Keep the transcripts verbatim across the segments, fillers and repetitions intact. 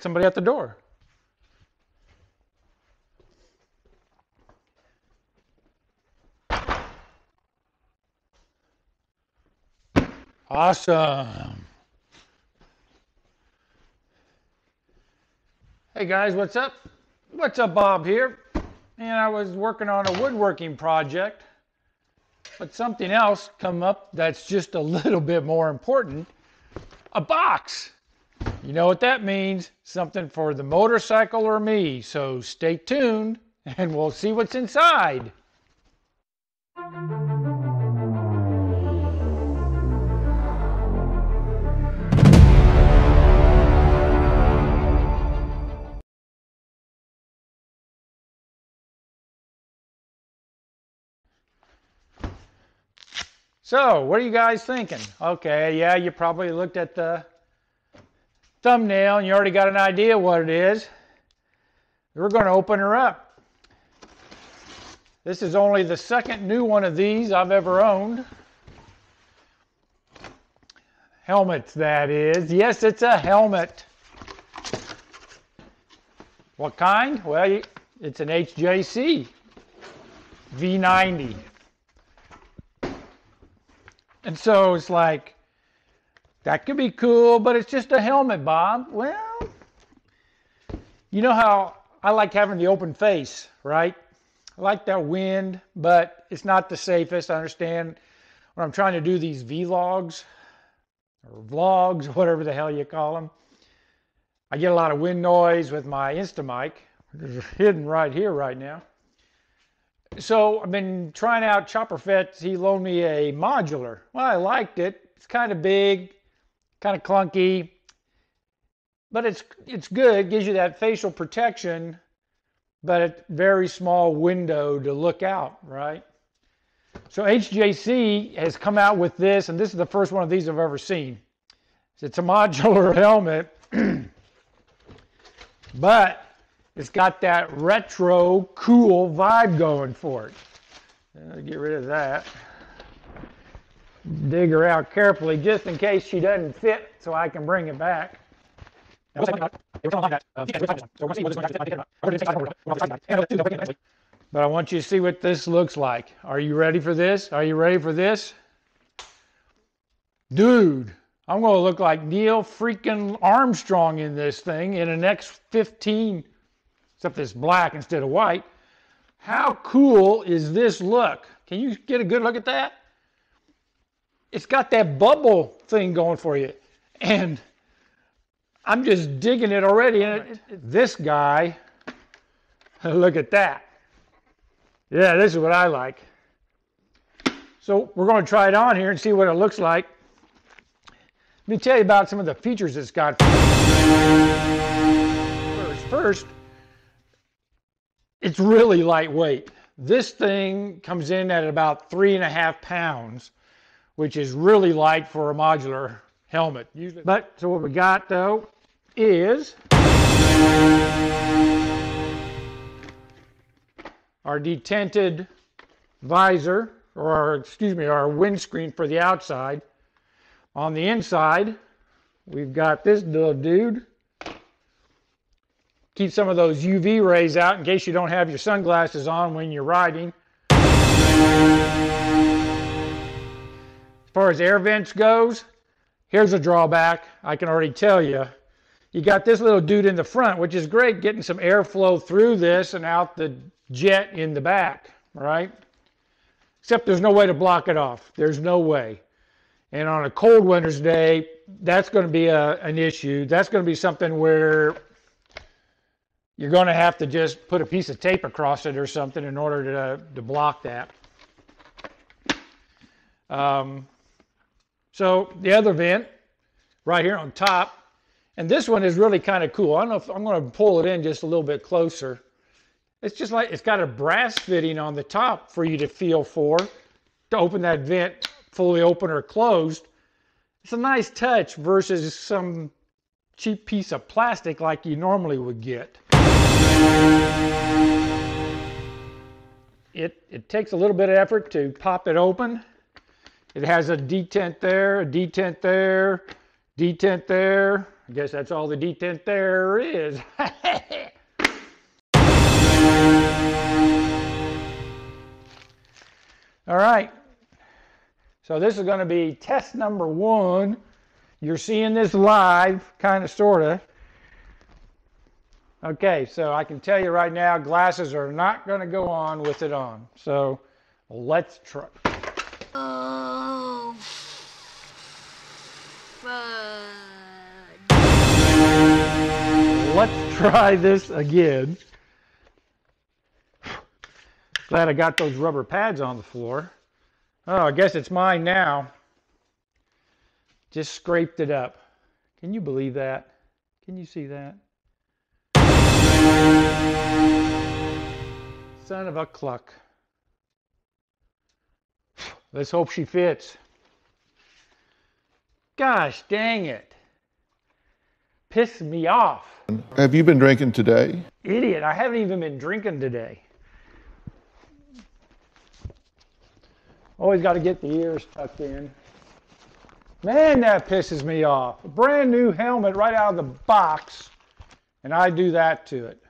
somebody at the door. Awesome. Hey guys, what's up? What's up, Bob here? And I was working on a woodworking project, but something else come up that's just a little bit more important. A box. You know what that means? Something for the motorcycle or me. So stay tuned and we'll see what's inside. So, what are you guys thinking? Okay, yeah, you probably looked at the thumbnail and you already got an idea what it is. We're going to open her up. This is only the second new one of these I've ever owned. Helmets, that is. Yes, it's a helmet. What kind? Well, it's an H J C V ninety. And so it's like, that could be cool, but it's just a helmet, Bob. Well, you know how I like having the open face, right? I like that wind, but it's not the safest. I understand when I'm trying to do these vlogs or vlogs, whatever the hell you call them. I get a lot of wind noise with my Instamic, which is hidden right here right now. So I've been trying out Chopper Fet's. He loaned me a Modular. Well, I liked it. It's kind of big, kind of clunky, but it's it's good. It gives you that facial protection, but a very small window to look out, right? So H J C has come out with this, and this is the first one of these I've ever seen. It's a modular helmet, but it's got that retro cool vibe going for it. I'll get rid of that. Dig her out carefully just in case she doesn't fit so I can bring it back. But I want you to see what this looks like. Are you ready for this? Are you ready for this? Dude, I'm going to look like Neil freaking Armstrong in this thing in an X fifteen. Except it's black instead of white. How cool is this look? Can you get a good look at that? It's got that bubble thing going for you. And I'm just digging it already. And it, it, this guy, look at that. Yeah, this is what I like. So we're going to try it on here and see what it looks like. Let me tell you about some of the features it's got. First, first it's really lightweight. This thing comes in at about three and a half pounds, which is really light for a modular helmet. Usually. But so what we got though is our detented visor, or our, excuse me, our windscreen for the outside. On the inside, we've got this little dude. Keep some of those U V rays out in case you don't have your sunglasses on when you're riding. As far as air vents goes, here's a drawback. I can already tell you. You got this little dude in the front, which is great, getting some airflow through this and out the jet in the back, right? Except there's no way to block it off. There's no way. And on a cold winter's day, that's going to be a, an issue. That's going to be something where you're going to have to just put a piece of tape across it or something in order to, to block that. Um, so the other vent right here on top, and this one is really kind of cool. I don't know if I'm going to pull it in just a little bit closer. It's just like it's got a brass fitting on the top for you to feel for to open that vent fully open or closed. It's a nice touch versus some cheap piece of plastic like you normally would get. It, it takes a little bit of effort to pop it open. It has a detent there, a detent there, detent there, I guess that's all the detent there is. All right, so this is going to be test number one. You're seeing this live, kind of, sort of. Okay, so I can tell you right now, glasses are not going to go on with it on. So let's try. Oh, fudge. Let's try this again. Glad I got those rubber pads on the floor. Oh, I guess it's mine now. Just scraped it up. Can you believe that? Can you see that? Son of a cluck. Let's hope she fits. Gosh dang it. Pissed me off. Have you been drinking today? Idiot, I haven't even been drinking today. Always got to get the ears tucked in. Man, that pisses me off. A brand new helmet right out of the box, and I do that to it.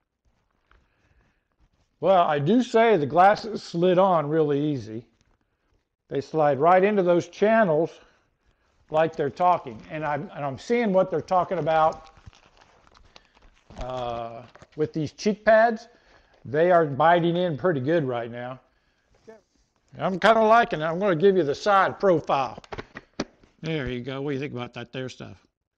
Well, I do say the glasses slid on really easy. They slide right into those channels like they're talking. And I'm, and I'm seeing what they're talking about uh, with these cheek pads. They are biting in pretty good right now. I'm kind of liking it. I'm going to give you the side profile. There you go. What do you think about that there stuff?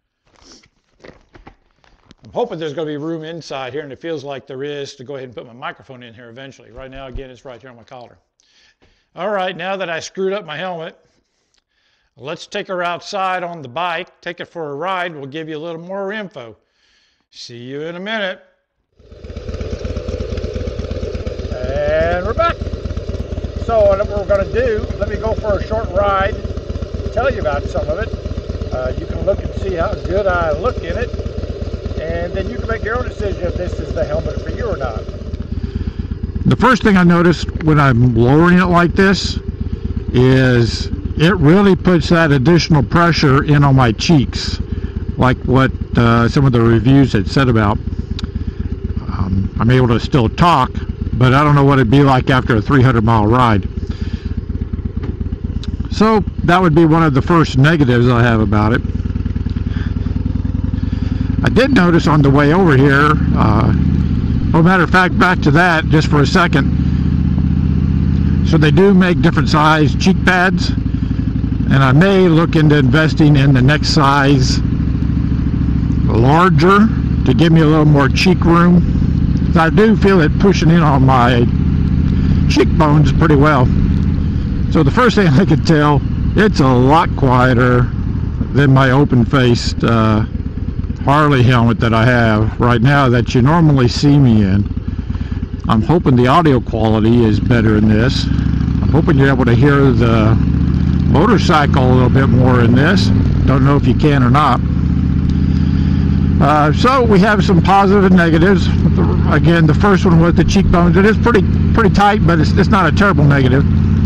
I'm hoping there's going to be room inside here, and it feels like there is, to go ahead and put my microphone in here eventually. Right now, again, it's right here on my collar. All right, now that I screwed up my helmet, let's take her outside on the bike, take it for a ride. We'll give you a little more info. See you in a minute. And we're back. So what we're going to do, let me go for a short ride, tell you about some of it. Uh, you can look and see how good I look in it, and then you can make your own decision if this is the helmet for you or not. The first thing I noticed when I'm lowering it like this is it really puts that additional pressure in on my cheeks, like what uh, some of the reviews had said about. Um, I'm able to still talk, but I don't know what it'd be like after a three hundred mile ride. So that would be one of the first negatives I have about it. I did notice on the way over here, uh, oh, matter of fact, back to that just for a second. So they do make different size cheek pads, and I may look into investing in the next size larger to give me a little more cheek room. I do feel it pushing in on my cheekbones pretty well. So the first thing I could tell, it's a lot quieter than my open-faced uh, Harley helmet that I have right now that you normally see me in. I'm hoping the audio quality is better in this. I'm hoping you're able to hear the motorcycle a little bit more in this. Don't know if you can or not. Uh, so we have some positive and negatives. Again, the first one was the cheekbones. It is pretty pretty tight, but it's, it's not a terrible negative.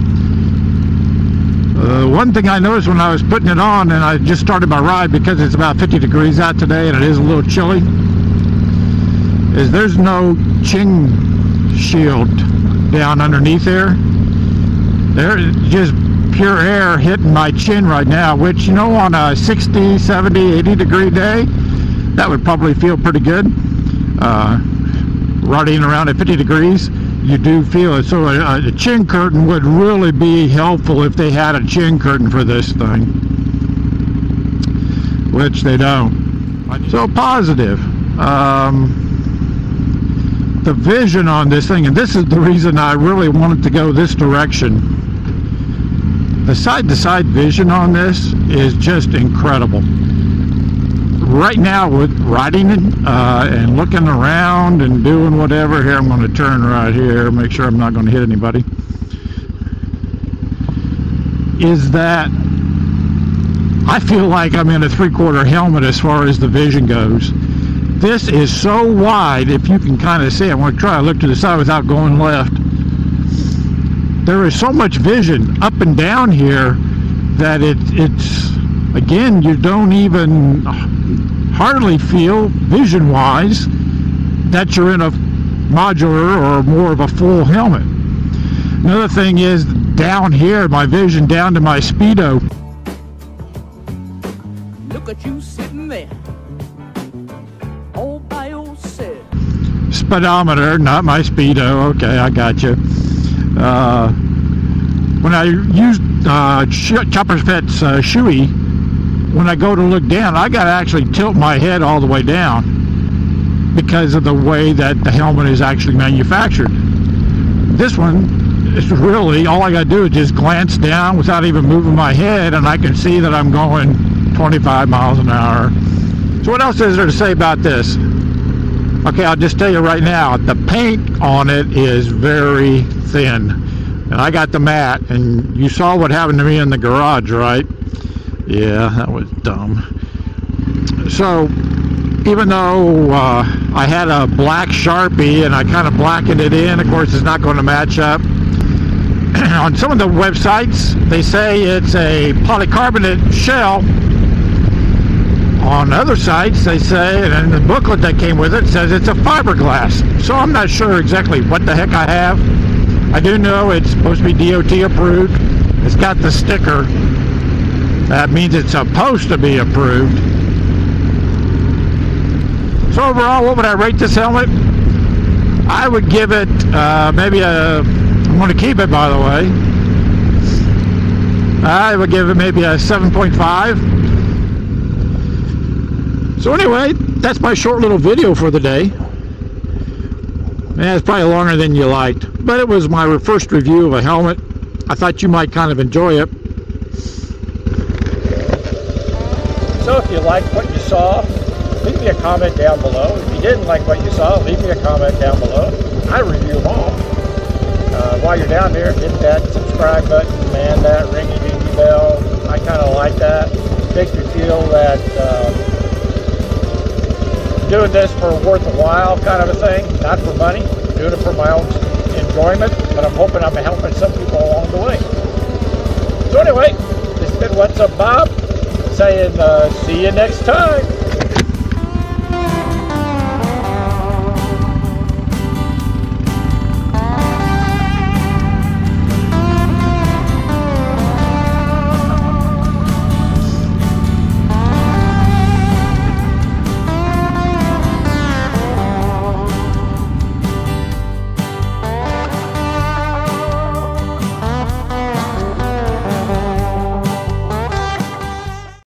Uh, one thing I noticed when I was putting it on, and I just started my ride because it's about fifty degrees out today and it is a little chilly, is there's no chin shield down underneath there. There's just pure air hitting my chin right now, which, you know, on a sixty, seventy, eighty degree day, that would probably feel pretty good. Uh, riding around at fifty degrees, you do feel it. So a, a chin curtain would really be helpful if they had a chin curtain for this thing, which they don't. So positive. Um, the vision on this thing, and this is the reason I really wanted to go this direction. The side-to-side vision on this is just incredible. Right now, with riding it uh, and looking around and doing whatever, here I'm going to turn right here, make sure I'm not going to hit anybody, is that I feel like I'm in a three-quarter helmet as far as the vision goes. This is so wide, if you can kind of see. I'm going to try to look to the side without going left. There is so much vision up and down here that it, it's, again, you don't even, hardly feel, vision-wise, that you're in a modular or more of a full helmet. Another thing is, down here, my vision down to my speedo. Look at you sitting there, all by yourself. Speedometer, not my speedo. Okay, I got you. Uh, when I use uh, Chopper Fet's uh, shoey, when I go to look down, I got to actually tilt my head all the way down because of the way that the helmet is actually manufactured. This one, it's really, all I got to do is just glance down without even moving my head, and I can see that I'm going twenty-five miles an hour. So what else is there to say about this? Okay, I'll just tell you right now, the paint on it is very thin. And I got the matte, and you saw what happened to me in the garage, right? Yeah, that was dumb. So, even though uh, I had a black Sharpie and I kind of blackened it in, of course it's not going to match up. On some of the websites, they say it's a polycarbonate shell. On other sites, they say, and in the booklet that came with it, says it's a fiberglass. So I'm not sure exactly what the heck I have. I do know it's supposed to be D O T approved. It's got the sticker. That means it's supposed to be approved. So overall, what would I rate this helmet? I would give it uh, maybe a, I'm going to keep it, by the way. I would give it maybe a seven point five. So anyway, that's my short little video for the day. Man, it's probably longer than you liked, but it was my first review of a helmet. I thought you might kind of enjoy it. So if you liked what you saw, leave me a comment down below. If you didn't like what you saw, leave me a comment down below. I review them all. Uh, while you're down there, hit that subscribe button, man, that ringy dingy bell. I kind of like that. Makes me feel that uh, doing this for worth a while kind of a thing, not for money. I'm doing it for my own enjoyment, but I'm hoping I'm helping some people along the way. So anyway, this has been What's Up Bob, saying uh, see you next time.